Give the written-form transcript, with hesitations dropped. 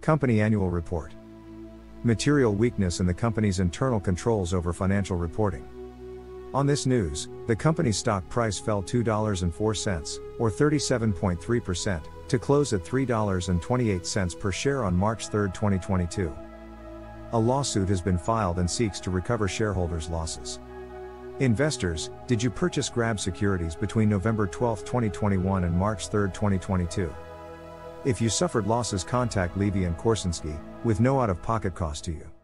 Company Annual Report. Material weakness in the company's internal controls over financial reporting. On this news, the company's stock price fell $2.04, or 37.3%, to close at $3.28 per share on March 3, 2022. A lawsuit has been filed and seeks to recover shareholders' losses. Investors, did you purchase Grab Securities between November 12, 2021 and March 3, 2022? If you suffered losses, contact Levy & Korsinski, with no out-of-pocket cost to you.